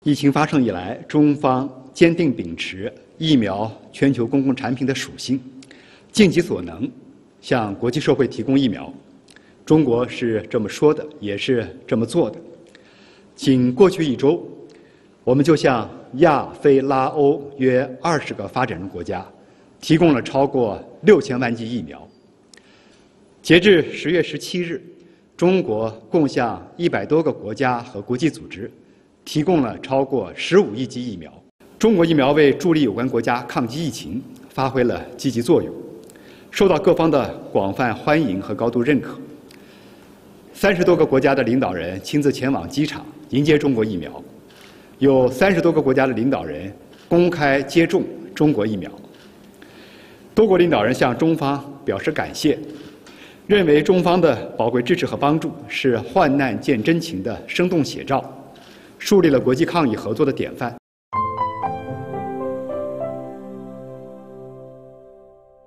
疫情发生以来，中方坚定秉持疫苗全球公共产品的属性，尽己所能向国际社会提供疫苗。中国是这么说的，也是这么做的。仅过去1周，我们就向亚非拉欧约20个发展中国家提供了超过6000万剂疫苗。截至10月17日，中国共向100多个国家和国际组织提供了超过15亿剂疫苗。中国疫苗为助力有关国家抗击疫情发挥了积极作用，受到各方的广泛欢迎和高度认可。30多个国家的领导人亲自前往机场迎接中国疫苗，有30多个国家的领导人公开接种中国疫苗。多国领导人向中方表示感谢，认为中方的宝贵支持和帮助是患难见真情的生动写照，树立了国际抗疫合作的典范。